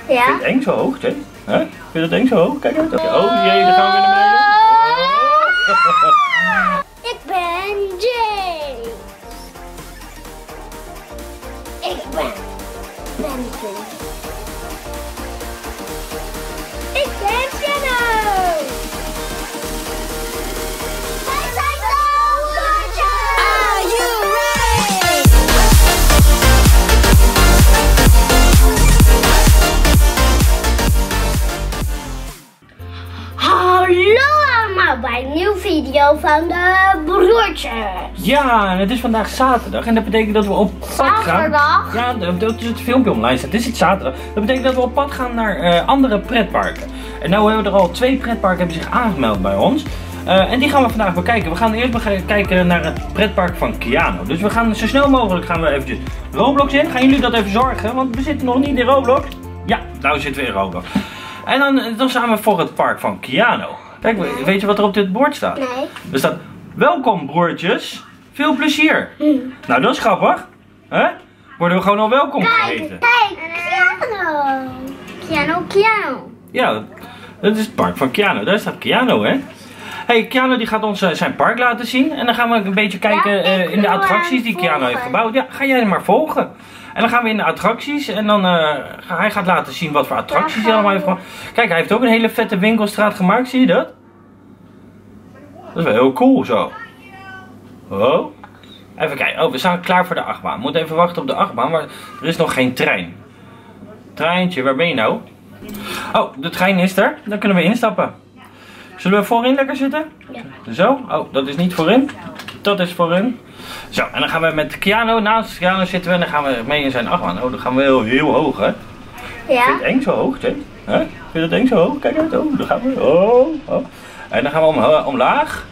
Ja. Vind je het eng zo hoog, Jay? Huh? Vind je het eng zo hoog? Kijk uit. Oh jee, daar gaan we weer naar beneden. Oh. Ik ben Jay. Ik ben Benson. Ik ben Jenno. Wij zijn de broertjes. Are you ready? Hallo allemaal bij een nieuwe video van de broertjes. Ja, en het is vandaag zaterdag en dat betekent dat we op pad gaan. Zaterdag? Ja, dat is het filmpje online staat. Het is het zaterdag. Dat betekent dat we op pad gaan naar andere pretparken. En nou hebben we er al 2 pretparken hebben zich aangemeld bij ons. En die gaan we vandaag bekijken. We gaan eerst kijken naar het pretpark van Keanu. Dus we gaan zo snel mogelijk gaan we eventjes Roblox in. Gaan jullie dat even zorgen? Want we zitten nog niet in Roblox. Ja, nou zitten we in Roblox. En dan zijn we voor het park van Keanu. Kijk, weet je wat er op dit bord staat? Nee. Er staat, welkom broertjes, veel plezier. Nou, dat is grappig. Hè? Worden we gewoon al welkom geheten. Kijk, Keanu. Keanu. Ja, dat is het park van Keanu. Daar staat Keanu, hè. Hey, Keanu die gaat ons zijn park laten zien. En dan gaan we een beetje kijken in de attracties die Keanu heeft gebouwd. Ja, ga jij hem maar volgen. En dan gaan we in de attracties en dan hij gaat laten zien wat voor attracties hij allemaal heeft gemaakt. Kijk, hij heeft ook een hele vette winkelstraat gemaakt, zie je dat? Dat is wel heel cool zo. Oh. Even kijken, we staan klaar voor de achtbaan. We moeten even wachten op de achtbaan, maar er is nog geen trein. Treintje, waar ben je nou? Oh, de trein is er, dan kunnen we instappen. Zullen we voorin lekker zitten? Ja. Zo, oh, dat is niet voorin. Dat is voorin. Zo, en dan gaan we met Keanu, naast Keanu zitten we en dan gaan we mee in zijn achtbaan. Oh, dan gaan we heel hoog, hè? Ja. Vind je het eng zo hoog, Jay? Huh? Vind je het eng zo hoog? Kijk uit, oh, dan gaan we. Oh. En dan gaan we omlaag.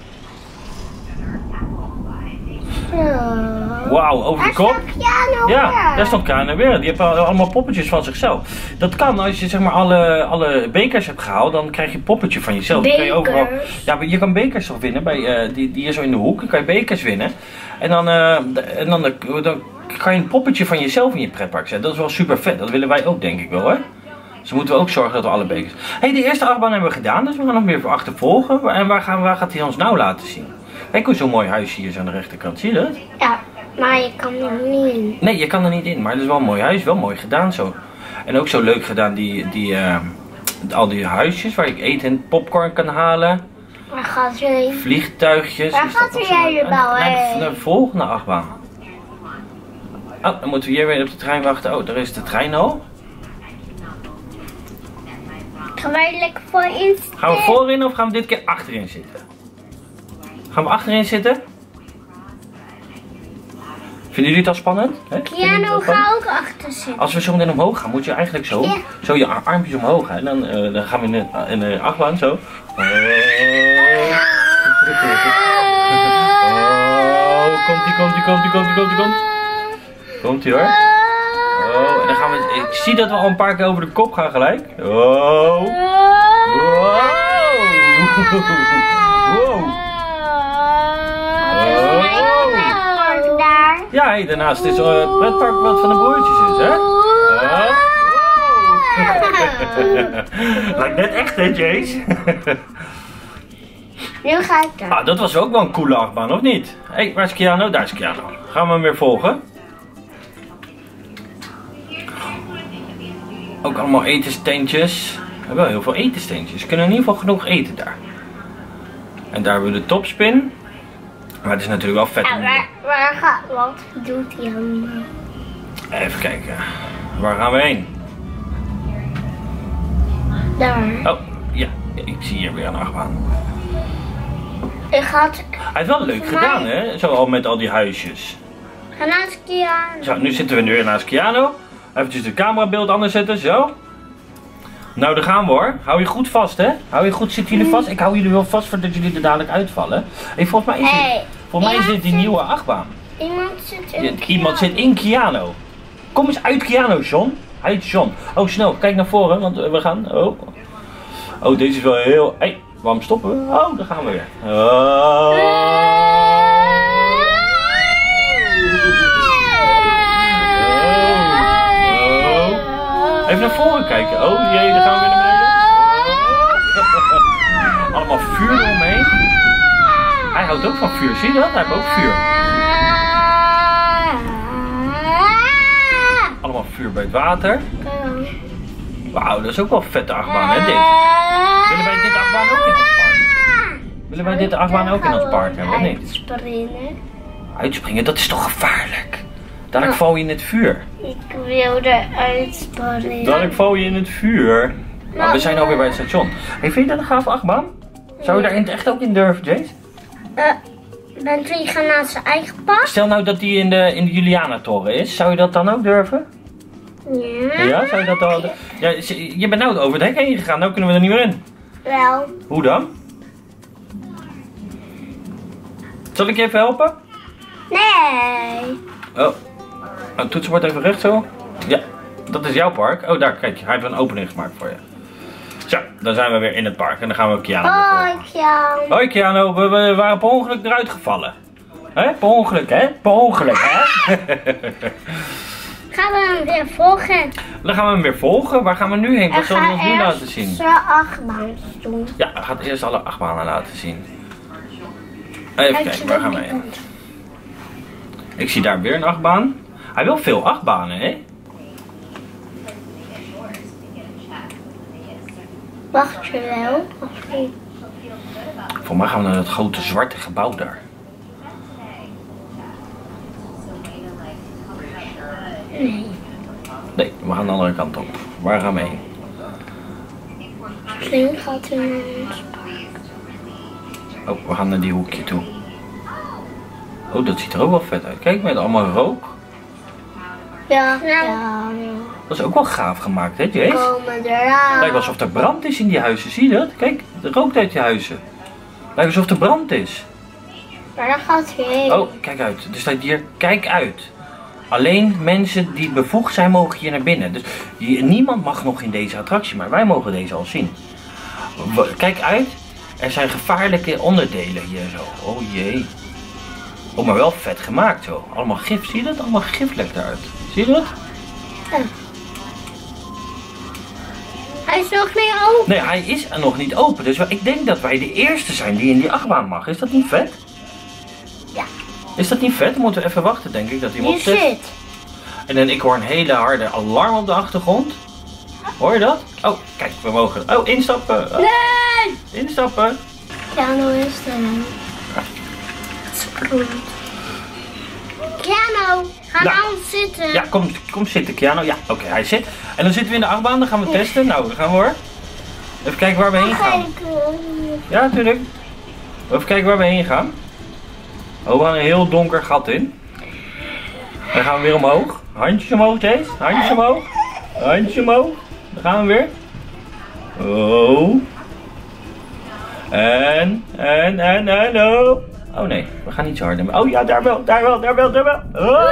Wauw, over de kop. Ja, daar stond Keanu weer. Die heeft allemaal poppetjes van zichzelf. Dat kan als je zeg maar alle bekers hebt gehaald, dan krijg je een poppetje van jezelf. Dan kan je overal, ja, je kan bekers toch winnen bij die is zo in de hoek. Dan kan je bekers winnen. En dan kan je een poppetje van jezelf in je pretpark zetten. Dat is wel super vet. Dat willen wij ook, denk ik wel, hè. Dus moeten we ook zorgen dat we alle bekers. Hey, de eerste achtbaan hebben we gedaan, dus we gaan nog weer achtervolgen. En waar gaat hij ons nou laten zien? Kijk hoe zo'n mooi huis hier is aan de rechterkant. Zie je dat? Ja, maar je kan er niet in. Nee, je kan er niet in, maar het is wel een mooi huis, wel mooi gedaan zo. En ook zo leuk gedaan al die huisjes waar ik eten en popcorn kan halen. Waar gaat u heen? Vliegtuigjes. Waar gaat u heen bouwen? Naar de volgende achtbaan. Oh, dan moeten we hier weer op de trein wachten. Oh, daar is de trein al. Gaan wij lekker voorin zitten? Gaan we voorin of gaan we dit keer achterin zitten? Gaan we achterin zitten? Vinden jullie het al spannend? Keanu gaat ook achter zitten. Als we zo meteen omhoog gaan, moet je eigenlijk zo je armpjes omhoog gaan. En dan gaan we in de achtbaan zo. Oh, komt ie hoor. Oh, en dan gaan we. Ik zie dat we al een paar keer over de kop gaan gelijk. Oh. Wow. Ja, hey, daarnaast is het pretpark wat van de broertjes is, hè? Lijkt net echt, hè, Jace? Nu ga ik daar. Ah, dat was ook wel een coole achtbaan, of niet? Hé, hey, waar is Keanu? Daar is Keanu. Gaan we hem weer volgen? Ook allemaal etensteentjes. We hebben wel heel veel etensteentjes. We kunnen in ieder geval genoeg eten daar. En daar hebben we de topspin. Maar het is natuurlijk wel vet. Waar gaat, wat doet hij allemaal? Even kijken. Waar gaan we heen? Daar. Oh, ja. Ik zie hier weer een achtbaan. Hij heeft wel leuk gedaan, hè? Zo al met al die huisjes. Ga naast Keanu. Zo, nu zitten we weer naast Keanu. Even de camerabeeld anders zetten, zo. Nou, daar gaan we hoor. Hou je goed vast, hè? Hou je goed, zitten jullie vast? Ik hou jullie wel vast voordat jullie er dadelijk uitvallen. Hey, volgens mij is dit die nieuwe achtbaan. Iemand zit in Keanu. Kom eens uit Keanu, John. Uit John. Oh, snel. Kijk naar voren, want we gaan. Oh, deze is wel heel. Hey, waarom stoppen we? Oh, daar gaan we weer. Oh. Even naar voren kijken. Oh jee, daar gaan we weer naar beneden. Allemaal vuur eromheen. Hij houdt ook van vuur, zie je dat? Hij heeft ook vuur. Allemaal vuur bij het water. Wauw, dat is ook wel een vette achtbaan, hè, dit? Willen wij dit achtbaan ook in ons park? Willen wij dit achtbaan ook in ons park hebben, of niet? Uitspringen. Uitspringen, dat is toch gevaarlijk? Dadelijk val je in het vuur. Ik wil eruit springen. Dadelijk val je in het vuur. Nou, we zijn alweer bij het station. Hey, vind je dat een gaaf achtbaan? Zou je daar in het echt ook in durven, Jace? Bentley gaat naar zijn eigen park. Stel nou dat die in de Juliana-toren is. Zou je dat dan ook durven? Ja. Ja, zou je dat al... Ja, je bent nou over het hek heen gegaan. Nou kunnen we er niet meer in. Wel. Hoe dan? Zal ik je even helpen? Nee. Oh. Het toetsenbord even recht zo. Ja, dat is jouw park. Oh, daar, kijk. Hij heeft een opening gemaakt voor je. Zo, dan zijn we weer in het park. En dan gaan we Kiano Hoi, Jan. Hoi Kiano, we waren per ongeluk eruit gevallen. Hè? Per ongeluk, hè? Per ongeluk, hè? Gaan we hem weer volgen? Dan gaan we hem weer volgen. Waar gaan we nu heen? Wat zullen we ons nu laten zien? Zijn achtbaan doen. Ja, hij gaat eerst alle achtbanen laten zien. Even kijken, waar gaan we heen? Ik zie daar weer een achtbaan. Hij wil veel achtbanen, hè? Wacht je wel? Of niet? Volgens mij gaan we naar dat grote zwarte gebouw daar. Nee. Nee, we gaan de andere kant op. Waar gaan we heen? Misschien gaat hij naar ons. Oh, we gaan naar die hoekje toe. Oh, dat ziet er ook wel vet uit. Kijk, met allemaal rook. Ja. Ja. Dat is ook wel gaaf gemaakt, hè, Jace? Komen eraan. Lijkt alsof er brand is in die huizen, zie je dat? Kijk, er rookt uit die huizen. Lijkt alsof er brand is. Maar daar gaat hij heen. Oh, kijk uit. Er staat hier, kijk uit. Alleen mensen die bevoegd zijn mogen hier naar binnen. Dus niemand mag nog in deze attractie, maar wij mogen deze al zien. Kijk uit. Er zijn gevaarlijke onderdelen hier zo. Oh jee. Oh, maar wel vet gemaakt zo. Allemaal gif, zie je dat? Allemaal gif lekt eruit. Zie je dat? Ja. Hij is nog niet open. Nee, hij is er nog niet open. Dus ik denk dat wij de eerste zijn die in die achtbaan mag. Is dat niet vet? Ja. Is dat niet vet? Dan moeten we even wachten, denk ik, dat iemand Hier zit. En dan ik hoor een hele harde alarm op de achtergrond. Hoor je dat? Oh, kijk, we mogen. Oh, instappen. Oh, Nee! instappen. Piano is er. Piano, ga Nou. nou zitten. Ja, kom zitten, Kiano. Ja, oké, hij zit. En dan zitten we in de achtbaan, dan gaan we testen. Nou, dan gaan we hoor. Even kijken waar we heen gaan. Ja, natuurlijk. Even kijken waar we heen gaan. Oh, we gaan een heel donker gat in. Dan gaan we weer omhoog. Handjes omhoog, Jace. Handjes omhoog. Handjes omhoog. Dan gaan we weer. Oh. En, oh. Oh nee, we gaan niet zo hard. Oh ja, daar wel. Oh.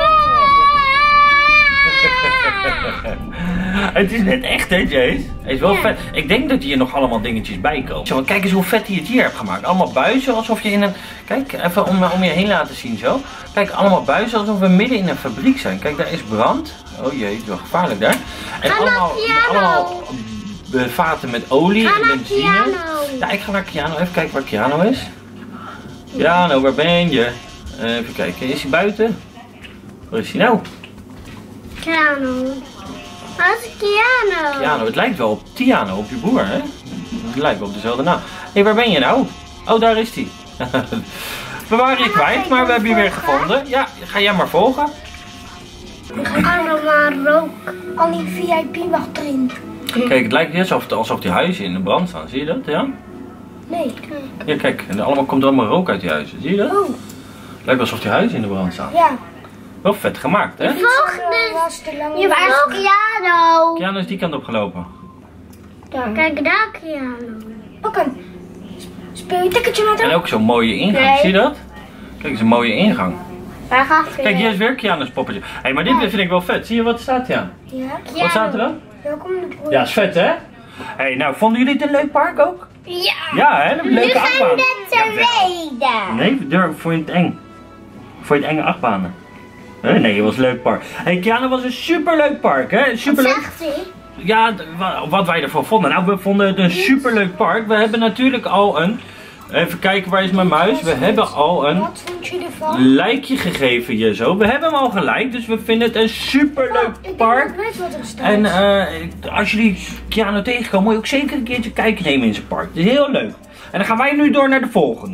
Het is net echt, hè, Jace? Het is wel vet. Ik denk dat hier nog allemaal dingetjes bij komen. Zo, kijk eens hoe vet hij het hier heeft gemaakt. Allemaal buizen, alsof je in een... Kijk, even om je heen laten zien zo. Kijk, allemaal buizen, alsof we midden in een fabriek zijn. Kijk, daar is brand. Oh jee, het is wel gevaarlijk daar. En allemaal vaten met olie en benzine. Ja, ik ga naar Kiano. Even kijken waar Kiano is. Kiano, waar ben je? Even kijken, is hij buiten? Waar is hij nou? Piano. Wat is Piano? Kiano, het lijkt wel op Tiano, op je broer, hè? Het lijkt wel op dezelfde naam. Hé, waar ben je nou? Oh, daar is hij. We waren je kwijt, maar we hebben je weer gevonden. Ja, ga jij maar volgen. Allemaal rook. Al die VIP wacht erin. Kijk, het lijkt net alsof die huizen in de brand staan. Zie je dat, ja? Nee. Ja, kijk, en komt allemaal rook uit die huizen. Zie je dat? Oh. Het lijkt alsof die huizen in de brand staan. Ja. Wel vet gemaakt, hè? Je was Piano. Kiano is die kant op gelopen. Kijk daar, Piano. Oké. Speel je ticketje met En hem? ook zo'n mooie ingang, Nee. zie je dat? Kijk, het is een mooie ingang. Waar gaat hij? Kijk, hier is weer Kiano's poppetje. Hé, maar dit vind ik wel vet. Zie je wat er staat, ja? Ja. Wat staat er dan? Welkom de broer. Ja, is vet, hè? Hé, nou, vonden jullie het een leuk park ook? Ja. Ja, hè? Een leuke achtbaan. Tevreden. Nee, vond je het eng? Vond je het enge achtbanen? Nee, het was een leuk park. Hé, Kiano was een superleuk park, hè? Wat Superleuk. zegt hij? Ja, wat wij ervan vonden. Nou, we vonden het een superleuk park. We hebben natuurlijk al een... Even kijken, waar is mijn muis? We hebben al een Wat vond je ervan? likeje gegeven hier zo. We hebben hem al geliked, dus we vinden het een superleuk park. Ik weet wat er staat. En als jullie Keanu tegenkomen, moet je ook zeker een keertje kijken nemen in zijn park. Het is heel leuk. En dan gaan wij nu door naar de volgende.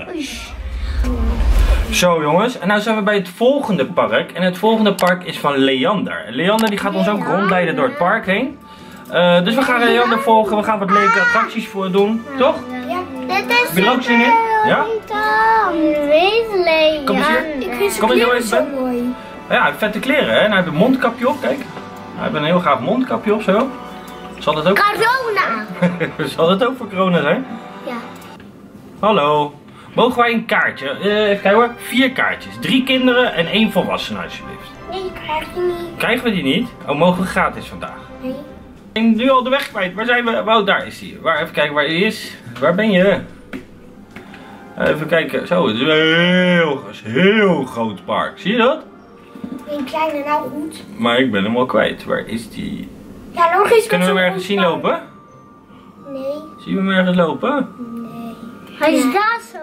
Zo jongens, en nu zijn we bij het volgende park. En het volgende park is van Leander. Leander die gaat ons ook rondleiden door het park heen. Dus we gaan Leander volgen, we gaan wat leuke attracties voor doen, toch? Ja. Dit is Wil je er ook zin in? Ja? Wees Leon. Kom eens hier. Ik vind zijn Kom eens heel kleren even zo bij. mooi. Ja, hij heeft vette kleren hè. En hij heeft een mondkapje op, kijk. Hij heeft een heel gaaf mondkapje op zo. Zal het ook, Corona. zal het ook voor corona zijn? Ja. Hallo. Mogen wij een kaartje? Even kijken hoor. 4 kaartjes. 3 kinderen en 1 volwassene alsjeblieft. Nee, ik krijg die niet. Krijgen we die niet? Oh, mogen we gratis vandaag? Nee. Ik ben nu al de weg kwijt. Waar zijn we? Oh, daar is hij. Even kijken waar hij is. Waar ben je? Even kijken. Zo, het is een heel groot park. Zie je dat? Een kleine nou goed. Maar ik ben hem al kwijt. Waar is die? Ja, logisch. Kunnen we hem ergens zien lopen? Nee. Zien we hem ergens lopen? Nee. Hij is daar zo.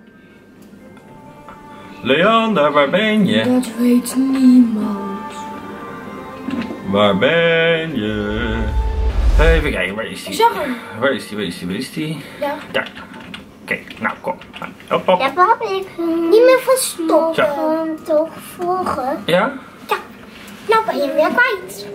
Leander, waar ben je? Dat weet niemand. Waar ben je? Even kijken, waar is Ik die? zag hem. Waar is die? Waar is die? Waar is die? Ja. Daar. Kijk, nou kom. Hop, hop. Ja, pap, ik Niet meer verstoppen. gewoon toch volgen. Ja? Nou ben je hem weer kwijt.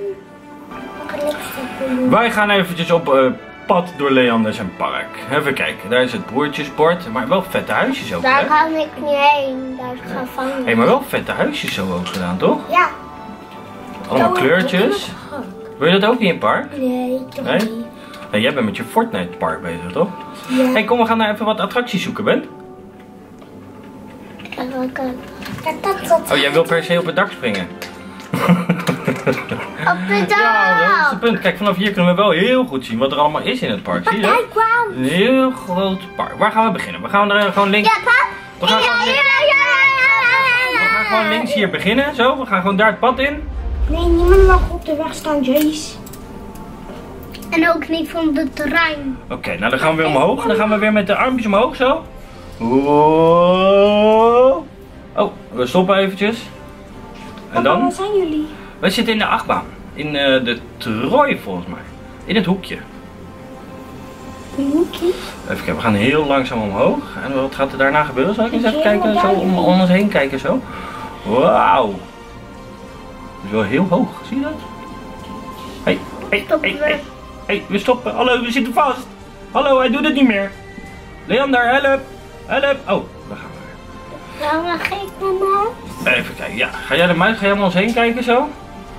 Wij gaan eventjes op pad door Leander zijn park. Even kijken, daar is het broertjesbord. Maar wel vette huisjes ook, Daar hè? kan ik niet heen. Daar is gevangen. Hé, maar wel vette huisjes zo ook gedaan, toch? Ja. Allemaal kleurtjes. Wil je dat ook niet in het park? Nee, toch Nee? niet. Nee, jij bent met je Fortnite park bezig, toch? Ja. Hé, kom, we gaan daar even wat attracties zoeken, Ben. Oh, jij wil per se op het dak springen. Op de Ja, dat is dag. het punt. Kijk, vanaf hier kunnen we wel heel goed zien wat er allemaal is in het park. Zie je dat? Kijk, wauw. Een heel groot park. Waar gaan we beginnen? We gaan er gewoon links. Ja, pap. We gaan gewoon links. We gaan gewoon links hier beginnen. Zo, we gaan gewoon daar het pad in. Nee, niemand mag op de weg staan, Jace. En ook niet van de terrein. Oké, nou dan gaan we weer omhoog. Dan gaan we weer met de armpjes omhoog zo. Wow. Oh, we stoppen eventjes. En Papa, dan? waar zijn jullie? Wij zitten in de achtbaan. In de Troy volgens mij. In het hoekje. Een hoekje. Even kijken, we gaan heel langzaam omhoog. En wat gaat er daarna gebeuren? Zal ik eens even Heel kijken? Zo duidelijk. om ons heen kijken zo. Wauw. Dat is wel heel hoog, zie je dat? Hé, hey, we stoppen. Hallo, we zitten vast. Hallo, hij doet het niet meer. Leander, help. Help. Oh, daar gaan we weer. Dan mag ik naar mij. Even kijken, ja. Ga jij de muis, ga jij om ons heen kijken zo?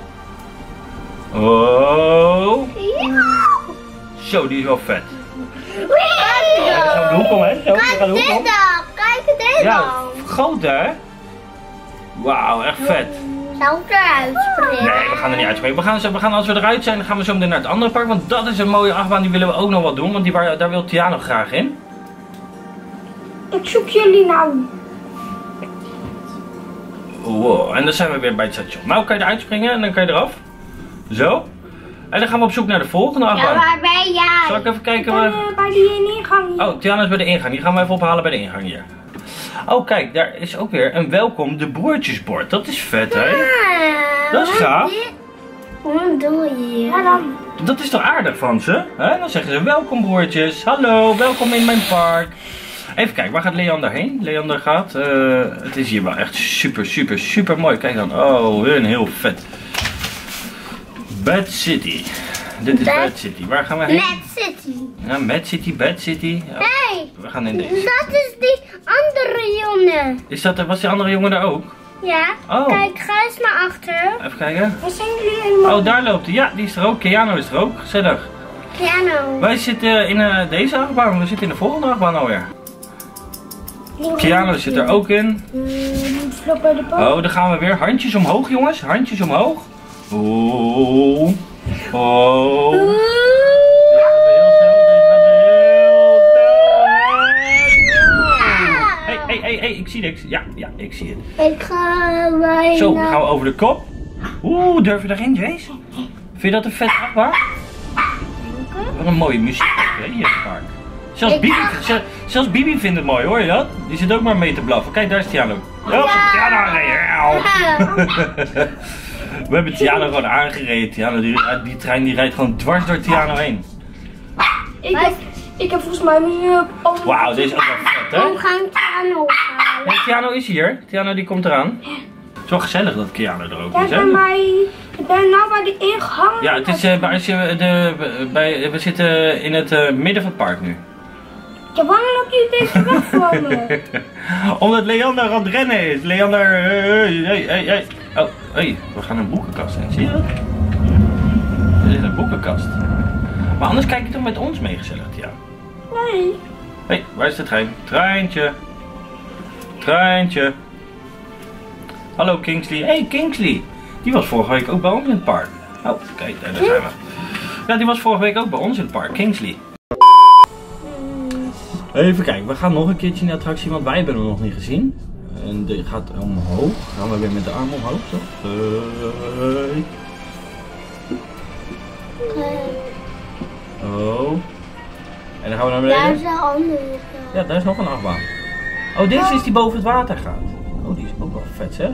Oh. Ja. Zo, die is wel vet. Wee. Ja, gaan we de hoek om, hè? Zo, we gaan Kijk de hoek om. dit dan. Kijk dit Ja, dan. groot hè? Wauw, echt vet. Zou ik eruit springen? Nee, we gaan er niet uitspringen. We gaan als we eruit zijn, dan gaan we zo meteen naar het andere park. Want dat is een mooie achtbaan, die willen we ook nog wat doen. Want daar wil Tiana graag in. Ik zoek jullie nou. Wow, en dan zijn we weer bij het station. Nou kan je eruit springen en dan kan je eraf. Zo. En dan gaan we op zoek naar de volgende Ja, achtbaan. waar ben Zal jij? ik even kijken? Bij die ingang hier. Oh, Tiana is bij de ingang. Die gaan we even ophalen bij de ingang hier. Oh, kijk, daar is ook weer een welkom de broertjesbord. Dat is vet, hè? Dat is gaaf. Wat doe je hier? Ja, dan. Dat is toch aardig van ze? Hè? Dan zeggen ze welkom broertjes. Hallo, welkom in mijn park. Even kijken, waar gaat Leander heen? Leander gaat, het is hier wel echt super mooi. Kijk dan, oh, een heel vet. Bad City. Dit is Bad City. Waar gaan we heen? Mad City. Ja, Bad City. Ja, Hey, we gaan in deze. dat is die andere jongen. Was die andere jongen daar ook? Ja, Oh. kijk, ga eens naar achter. Even kijken. Waar zijn jullie helemaal? Oh, daar loopt hij. Ja, die is er ook. Keanu is er ook. Gezellig. Piano. Wij zitten in deze achtbaan. We zitten in de volgende achtbaan alweer. Keanu zit er ook in. Flop bij de boot. Oh, dan gaan we weer. Handjes omhoog, jongens. Handjes omhoog. Oh. Oh. Deze gaat heel snel. Hey, ik zie niks. Ja, ik zie het. Ik ga bijna. Zo, dan gaan we over de kop. Oeh, durf je daarin, Jace? Vind je dat een vet achtbaan? maken? Wat een mooie muziek hè, hier in het park. Zelfs Bibi vindt het mooi, hoor je dat? Die zit ook maar mee te blaffen. Kijk, daar is Tiano. Oh, Tiano! We hebben Tiano gewoon aangereden. Tiano, die trein die rijdt gewoon dwars door Tiano heen. Ik heb volgens mij nu Wauw, deze is ook wel vet, hè? We gaan Tiano halen. Nee, Tiano is hier. Tiano die komt eraan. Het is wel gezellig dat Tiano er ook is, hè? Ik ben nou bij de ingang. Ja, het is, we zitten in het midden van het park nu. Ja, waarom loop je deze weg voor me? Omdat Leander aan het rennen is. Leander, hey. Oh, hey, we gaan een boekenkast in. Zie je dat? Dit is een boekenkast. Maar anders kijk je toch met ons mee gezellig, ja? Nee. Hé, waar is de trein? Treintje. Hallo Kingsley. Hey Kingsley. Die was vorige week ook bij ons in het park. Oh, kijk, daar zijn we. Ja, die was vorige week ook bij ons in het park. Kingsley. Even kijken, we gaan nog een keertje in de attractie, want wij hebben hem nog niet gezien. En die gaat omhoog. Gaan we weer met de arm omhoog, zo. Oh. En dan gaan we naar beneden. Daar is een andere. Ja, daar is nog een achtbaan. Oh, deze is die boven het water gaat. Oh, die is ook wel vet, zeg.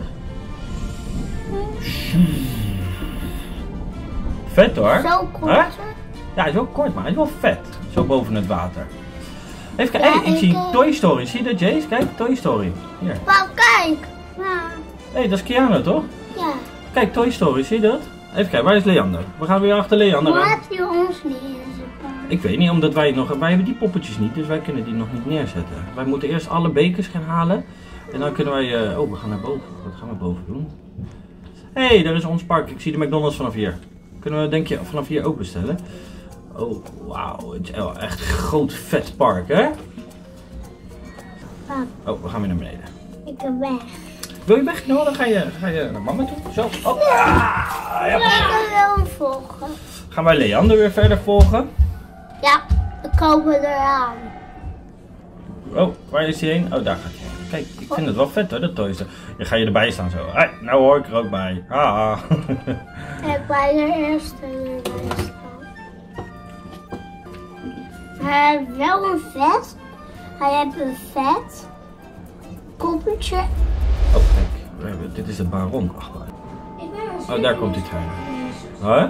Vet hoor. Zo kort. Huh? Ja, hij is wel kort, maar hij is wel vet. Zo boven het water. Even kijken, Ja, hey, ik zie Toy Story. Zie je dat, Jace? Kijk, Toy Story. Hier. Wauw, kijk. Ja. Hé, dat is Keanu, toch? Ja. Kijk, Toy Story, zie je dat? Even kijken, waar is Leander? We gaan weer achter Leander Hoe aan. heb je ons neergezet? Ik weet niet, omdat wij hebben die poppetjes niet, dus wij kunnen die nog niet neerzetten. Wij moeten eerst alle bekers gaan halen. En dan kunnen wij, oh, we gaan naar boven. Wat gaan we boven doen? Hé, daar is ons park. Ik zie de McDonald's vanaf hier. Kunnen we, denk je, vanaf hier ook bestellen? Oh, wauw. Het is wel echt een groot, vet park, hè? Oh, we gaan weer naar beneden. Ik ben weg. Wil je weg? Nou, dan ga je naar mama toe. Zo. Oh. Ja, Ik wil hem volgen. gaan wij Leander weer verder volgen? Ja, we komen eraan. Oh, waar is hij heen? Oh, daar gaat hij heen. Kijk, ik vind het wel vet hoor, dat Toy Story. Dan ga je erbij staan zo. Hey, nou hoor ik er ook bij. Haha. Ik bij de eerste erbij staan. Hij heeft wel een vet. Hij heeft een vet koppeltje. Oh, kijk. Dit is de Baron. Oh, daar komt die trein. Huh?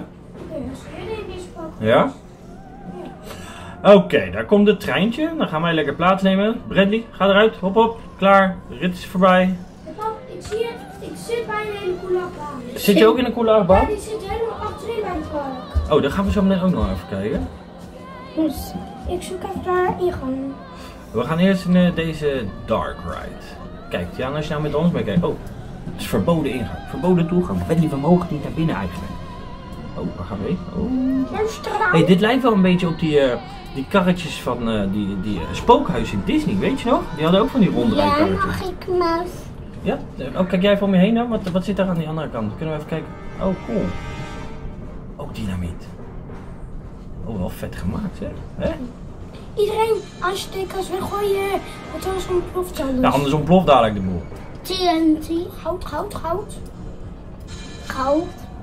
Ja? Oké, daar komt het treintje. Dan gaan wij lekker plaatsnemen. Bradley, ga eruit. Hop op. Klaar. De rit is voorbij. Ik zit bij een hele coole achtbaan. Zit je ook in een coole achtbaan? Ja, die zit helemaal achterin bij het park. Oh, daar gaan we zo meteen ook nog even kijken. Dus ik zoek even daar ingang. We gaan eerst in deze Dark Ride. Kijk, Tiana, als je nou met ons meekijkt. Oh, het is verboden ingang. Verboden toegang. Bradley, we mogen niet naar binnen eigenlijk. Oh, waar gaan we heen? Oh. Hey, dit lijkt wel een beetje op die karretjes van die spookhuis in Disney, weet je nog? Die hadden ook van die Ja, rondrijkarretjes. mag ik muis? Ja? Oh, kijk jij voor me heen dan? Wat zit daar aan die andere kant? Kunnen we even kijken? Oh, cool. Ook dynamiet. Oh, wel vet gemaakt, zeg. Hè? Iedereen aanstekers weggooien, want anders ontploft alles. Ja, anders ontploft dadelijk de boel. TNT. Goud. Goud.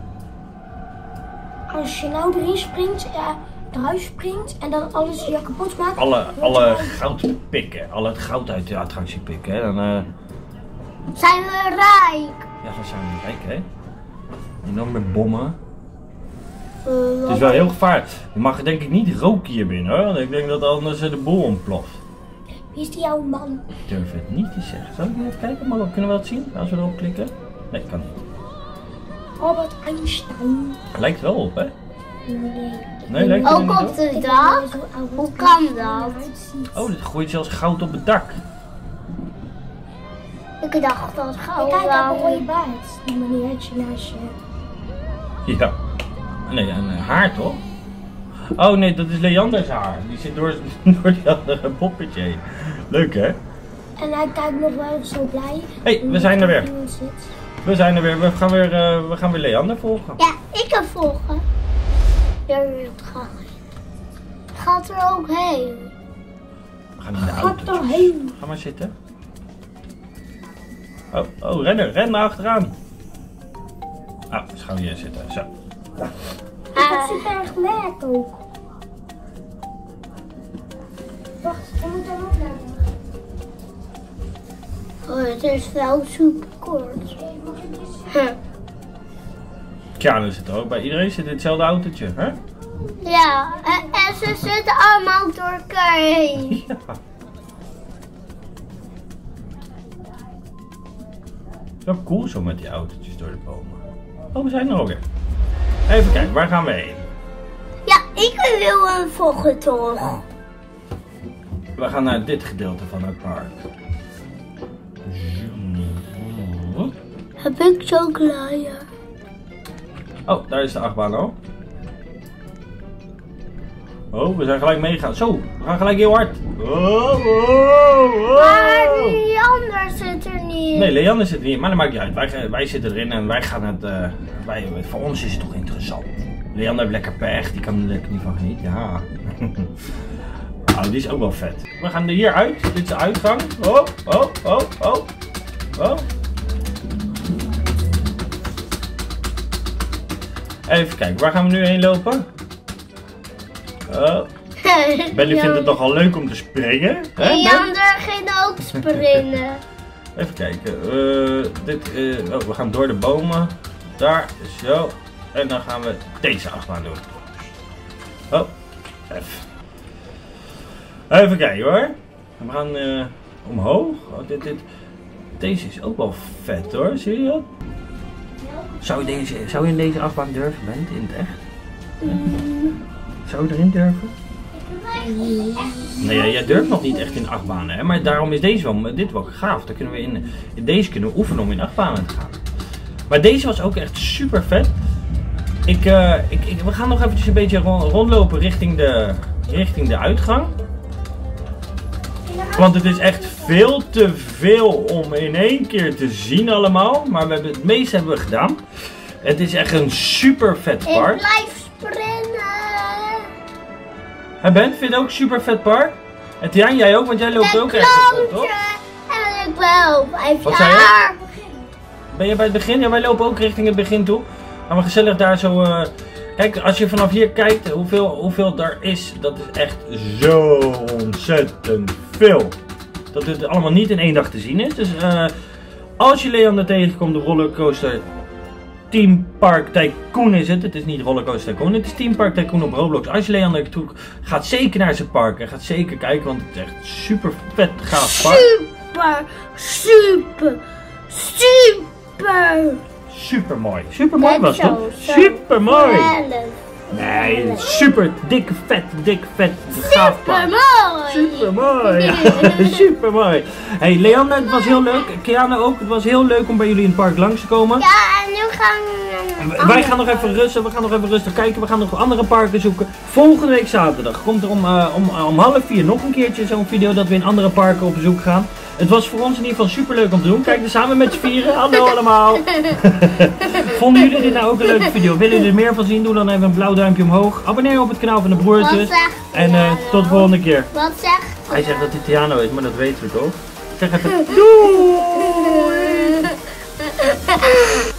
Als je nou erin springt, eruit springt en dan alles weer kapot maakt. Alle goud pikken. Al het goud uit de attractie pikken, hè. Dan, Zijn we rijk? ja, dan zijn we rijk, hè. Enorme bommen. Het is wel heel gevaarlijk. Je mag denk ik niet roken hier binnen, hoor. Want ik denk dat anders de boel ontploft. Wie is die jouw man? Ik durf het niet te zeggen. Zal ik even kijken? Maar kunnen we dat zien als we erop klikken? Nee, kan niet. Albert Einstein. Lijkt wel op, hè? Nee. Nee, lijkt er Ook niet op op. de dak? Hoe kan dat? Oh, dit gooit zelfs goud op het dak. Ik dacht dat goud Kijk, was. op een rode baard. Die maniertje naast je. Ja. Nee, een haar toch? Oh nee, dat is Leanders haar. Die zit door die andere poppetje heen. Leuk, hè? En hij kijkt nog wel zo blij. Hé, we zijn er weer. Iemand zit. We zijn er weer. We gaan weer Leander volgen. Ja, ik heb volgen. Ja, het gaat er ook heen. We gaan in de Gaat auto. er heen. Ga maar zitten. Oh, ren naar achteraan. Ah, dus gaan we hier zitten. Zo. Dat is super erg lekker ook. Het is wel super kort. Kiana zit er ook bij. Iedereen zit in hetzelfde autootje, hè? Ja, en ze zitten allemaal door elkaar heen. Ja. Wel cool zo met die autootjes door de bomen. Oh, we zijn er alweer. Even kijken, waar gaan we heen? Ja, ik wil een vogeltocht. We gaan naar dit gedeelte van het park. Heb ik chocola, ja. Oh, daar is de achtbaan al. Oh, we zijn gelijk meegegaan. Zo, we gaan gelijk heel hard. Maar Leander zit er niet in. Nee, Leander zit er niet in, maar dat maakt niet uit. Wij zitten erin en wij gaan het... voor ons is het toch interessant. Leander heeft lekker pech, die kan er lekker niet van genieten. Ja. Nou, die is ook wel vet. We gaan er hier uit. Dit is de uitgang. Oh, oh, oh, oh. Oh. Even kijken, waar gaan we nu heen lopen? Oh. Belly vindt het nogal leuk om te springen. Leander ging ook springen. Even kijken. We gaan door de bomen. Daar, zo. En dan gaan we deze achtbaan doen. Oh, even kijken hoor. We gaan omhoog. Oh, deze is ook wel vet hoor, zie je dat? Zou je in deze achtbaan durven, Bent, in het echt? Zou je erin durven? Nee, jij durft nog niet echt in achtbanen, hè? Maar daarom is dit wel gaaf. Dan kunnen we in deze kunnen we oefenen om in achtbanen te gaan. Maar deze was ook echt super vet. We gaan nog eventjes een beetje rondlopen richting de uitgang. Want het is echt veel te veel om in één keer te zien allemaal. Maar het meeste hebben we gedaan. Het is echt een super vet park. Ik blijf springen. Ben, vind je het ook een super vet park? En Tiaan, jij ook? Want jij loopt ook echt op, toch? En ik loop even Wat zei je? daar. Ben je bij het begin? Ja, wij lopen ook richting het begin toe. Gaan we gezellig daar zo... Kijk, als je vanaf hier kijkt hoeveel daar is, dat is echt zo ontzettend veel. Dat het allemaal niet in één dag te zien is. Dus als je Leander tegenkomt, de rollercoaster Theme Park Tycoon is het. Het is niet Rollercoaster Tycoon, het is Theme Park Tycoon op Roblox. Als je Leander toe gaat zeker naar zijn park en gaat zeker kijken, want het is echt super vet gaaf park. Super mooi. Super mooi was het. Super mooi. Nee, super dikke vet gaaf park. Super mooi. Super mooi. Hey Leander, het was heel leuk. Kiana ook. Het was heel leuk om bij jullie in het park langs te komen. Ja, en nu gaan we... Wij gaan nog even rusten. We gaan nog even rustig kijken. We gaan nog andere parken zoeken. Volgende week zaterdag komt er om 3:30 nog een keertje zo'n video dat we in andere parken op bezoek gaan. Het was voor ons in ieder geval super leuk om te doen. Kijk er samen met z'n vieren. Hallo allemaal. Vonden jullie dit nou ook een leuke video? Willen jullie er meer van zien? Doe dan even een blauw duimpje omhoog. Abonneer op het kanaal van de broertjes. En tot de volgende keer. Wat zegt Hij zegt dat hij Tiano is, maar dat weten we toch? Zeg even doei!